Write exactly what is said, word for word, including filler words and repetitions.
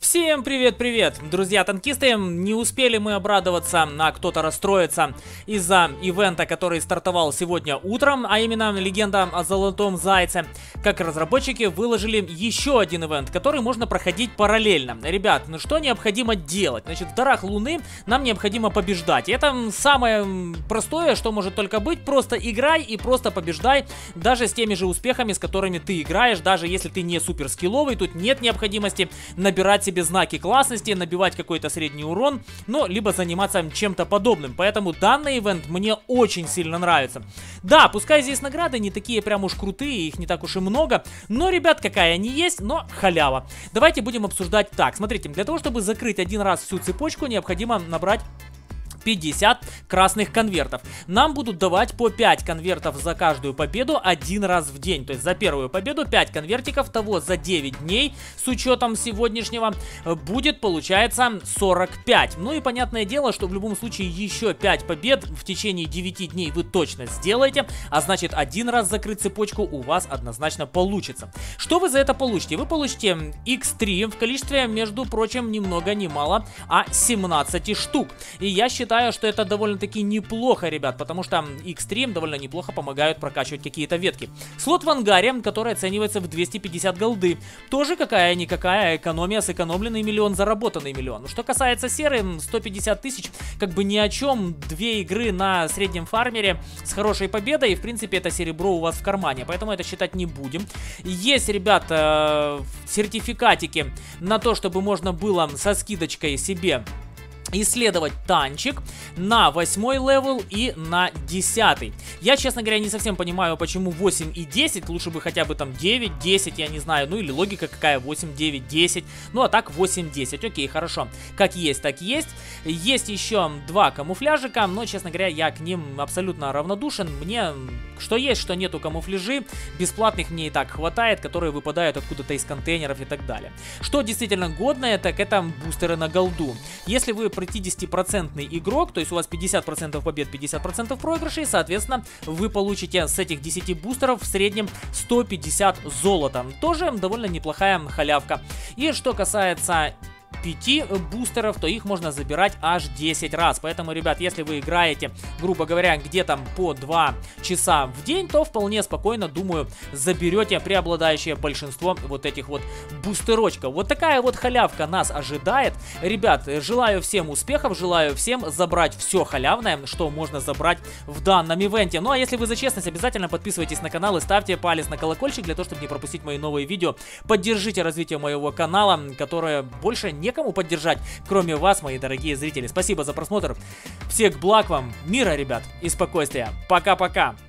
Всем привет-привет, друзья-танкисты. Не успели мы обрадоваться, а кто-то расстроится из-за ивента, который стартовал сегодня утром, а именно легенда о Золотом Зайце. Как разработчики выложили еще один ивент, который можно проходить параллельно. Ребят, ну что необходимо делать? Значит, в Дарах Луны нам необходимо побеждать. Это самое простое, что может только быть. Просто играй и просто побеждай, даже с теми же успехами, с которыми ты играешь. Даже если ты не супер скилловый, тут нет необходимости набирать себе знаки классности, набивать какой-то средний урон, но либо заниматься чем-то подобным. Поэтому данный ивент мне очень сильно нравится. Да, пускай здесь награды не такие прям уж крутые, их не так уж и много, но, ребят, какая они есть, но халява. Давайте будем обсуждать так. Смотрите, для того, чтобы закрыть один раз всю цепочку, необходимо набрать пятьдесят красных конвертов. Нам будут давать по пять конвертов за каждую победу один раз в день. То есть за первую победу пять конвертиков, того за девять дней с учетом сегодняшнего будет, получается, сорок пять. Ну и понятное дело, что в любом случае еще пять побед в течение девяти дней вы точно сделаете, а значит один раз закрыть цепочку у вас однозначно получится. Что вы за это получите? Вы получите икс три в количестве, между прочим, ни много ни мало, а семнадцать штук. И я считаю, что это довольно-таки неплохо, ребят, потому что икс три довольно неплохо помогают прокачивать какие-то ветки. Слот в ангаре, который оценивается в двести пятьдесят голды. Тоже какая-никакая экономия, сэкономленный миллион, заработанный миллион. Что касается серы, сто пятьдесят тысяч, как бы ни о чем. Две игры на среднем фармере с хорошей победой, и в принципе это серебро у вас в кармане, поэтому это считать не будем. Есть, ребят, э, сертификатики на то, чтобы можно было со скидочкой себе исследовать танчик на восьмой левел и на десятый. Я, честно говоря, не совсем понимаю, почему восемь и десять, лучше бы хотя бы там девять, десять, я не знаю, ну или логика какая, восемь, девять, десять, ну а так восемь, десять, окей, хорошо. Как есть, так есть. Есть еще два камуфляжика, но, честно говоря, я к ним абсолютно равнодушен. Мне что есть, что нету камуфляжи, бесплатных мне и так хватает, которые выпадают откуда-то из контейнеров и так далее. Что действительно годное, так это бустеры на голду. Если вы пятидесятипроцентный игрок, то есть у вас пятьдесят процентов побед, пятьдесят процентов проигрышей, соответственно, вы получите с этих десяти бустеров в среднем сто пятьдесят золота. Тоже довольно неплохая халявка. И что касается пяти бустеров, то их можно забирать аж десять раз. Поэтому, ребят, если вы играете, грубо говоря, где-то по два часа в день, то вполне спокойно, думаю, заберете преобладающее большинство вот этих вот бустерочков. Вот такая вот халявка нас ожидает. Ребят, желаю всем успехов, желаю всем забрать все халявное, что можно забрать в данном ивенте. Ну а если вы за честность, обязательно подписывайтесь на канал и ставьте палец на колокольчик, для того, чтобы не пропустить мои новые видео. Поддержите развитие моего канала, которое больше некому поддержать, кроме вас, мои дорогие зрители. Спасибо за просмотр. Всех благ вам, мира, ребят, и спокойствия. Пока-пока.